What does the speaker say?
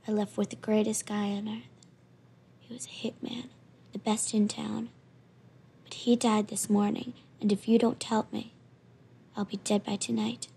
I left with the greatest guy on earth. He was a hitman, the best in town. But he died this morning, and if you don't help me, I'll be dead by tonight.